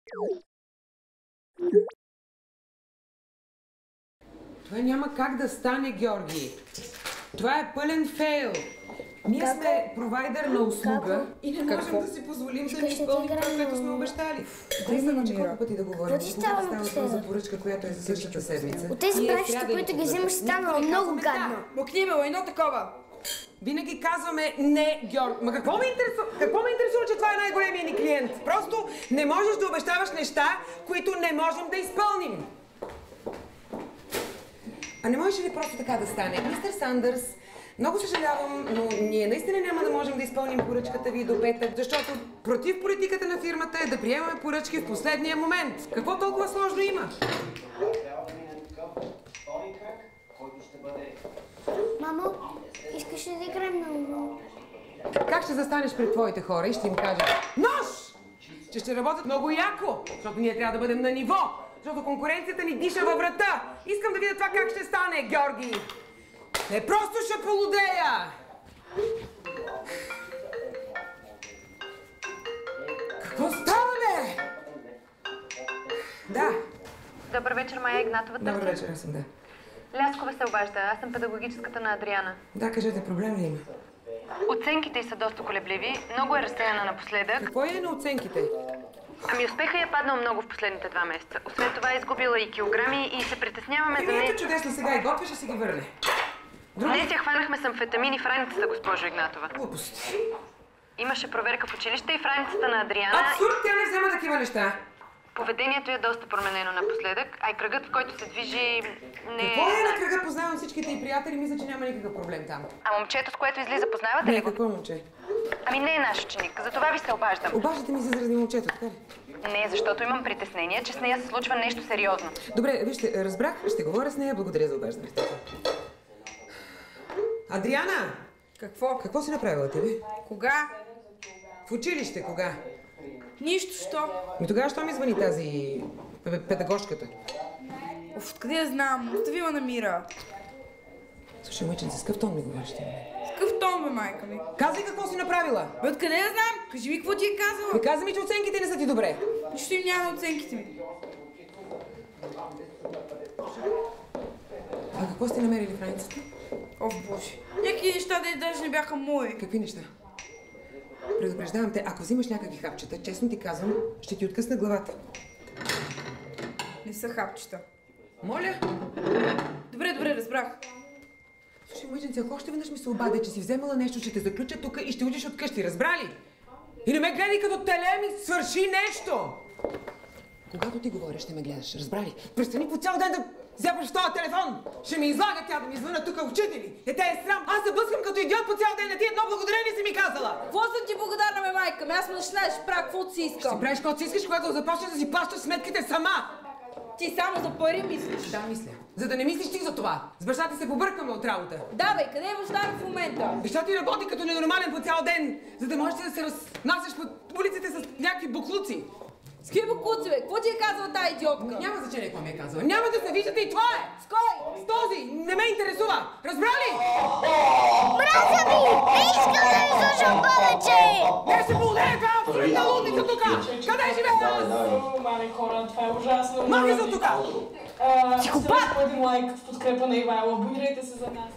Това няма как да стане, Георги. Това е пълен фейл. Ние сме провайдер на услуга и не можем да си позволим да ни изпълним това, което сме обещали. Дай само, че колко пъти да говорим. Става въпрос за поръчка, която е за същата седмица. От тези пращи, които ги взимаш, станало много гадно. Мокнимело, едно такова. Винаги казваме не, Георг. Ма какво ме интересува, че това е най-големия ни клиент? Просто не можеш да обещаваш неща, които не можем да изпълним. А не можеш ли просто така да стане? Мистер Сандърс, много съжалявам, но ние наистина няма да можем да изпълним поръчката ви до петък, защото против политиката на фирмата е да приемаме поръчки в последния момент. Какво толкова сложно има? Мамо, искаш ли да играем на уно? Как ще застанеш пред твоите хора и ще им кажеш нож! Че ще работят много яко, защото ние трябва да бъдем на ниво, защото конкуренцията ни диша във врата. Искам да видя това как ще стане, Георги. Не просто ще полудея! Какво става, бе? Да. Добър вечер, Майя Игнатова. Добър вечер, аз съм, да. Ляскова се обажда. Аз съм педагогическата на Адриана. Да, кажете, проблем ли има? Оценките й са доста колебливи. Много е разсеяна напоследък. Какво е на оценките? Ами успеха е паднал много в последните 2 месеца. Освен това е изгубила и килограми и се притесняваме за нея. Ето чудесно, сега и готвя, ще си ги върне. Днес я хванахме с амфетамини в раницата, госпожо Игнатова. Глупости. Имаше проверка в училище и в раницата на Адриана. Абсурд, тя не взема такива неща. Поведението е доста променено напоследък, а и кръгът, в който се движи, не е... Какво е на кръга? Познавам всичките и приятели, мисля, че няма никакъв проблем там. А момчето, с което излиза, познавате ли Не, го? какво момче? Ами не е наш ученик, затова ви се обаждам. Обаждате ми се заради момчето, така ли? Не, защото имам притеснение, че с нея се случва нещо сериозно. Добре, вижте, разбрах, ще говоря с нея, благодаря за обаждането. Адриана! Какво? Какво си направила ти, бе? Кога? В училище, кога? Нищо, що? Ми тогава, що ми звъни тази педагожката? Оф, откъде я знам? Остави ме намира. Слушай, момиченце, с какъв тон ми говориш ти? С какъв тон, бе, майка ми? Казвай какво си направила! Бе, откъде я знам? Кажи ми какво ти е казала. Ми каза ми, че оценките не са ти добре. Нищо им няма оценките ми. А какво сте намерили в раницата? Оф, боже. Някакви неща, де даже не бяха мои. Какви неща? Предупреждавам те, ако взимаш някакви хапчета, честно ти казвам, ще ти откъсна главата. Не са хапчета. Моля? Добре, разбрах. Слушай, момиченце, ако още веднъж ми се обади, че си вземала нещо, ще те заключа тук и ще удиш от къщи, разбрали? И не ме гледай като теле ми, свърши нещо! Когато ти говориш, ще ме гледаш, разбрали? Престани по цял ден да вземаш в този телефон! Ще ми излага тя да ми звъна тук учители! Те е срам! Аз се блъскам като идиот по цял ден, а ти едно благодарение си ми казала! Какво съм ти благодарна, бе, майка ми? Аз ме начинаеш правя каквото си искам. Ще правиш каквото си искаш, когато започнеш да си плащаш сметките сама! Ти само за пари мислиш. Да, мисля. За да не мислиш ти за това. С баща ти се побъркаме от работа. Да, бе, къде е баща ми в момента? Баща ти работи като ненормален по цял ден, за да можеш да се разнасяш по улиците с някакви буклуци. С какви буклуци, бе? Какво ти е казала тази идиотка? Няма значение какво ми е казала. Няма да се виждате и това е! С кой? С този! Не ме интересува! Разбрали? Мразя ви! Не искам да ви слушам повече! Не се полудее това абсолютна лудница тук! Къде живея аз? Мали хора, това е ужасно. Махни се от тук! Психопат! Един лайк в подкрепа на Ивайло. Абонирайте се за нас.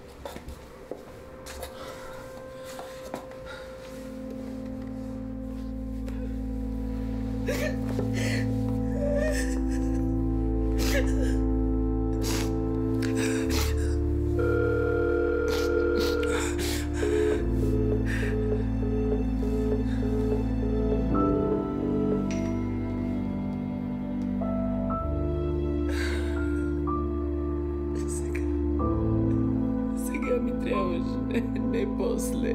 Сега ми трябваше, не после.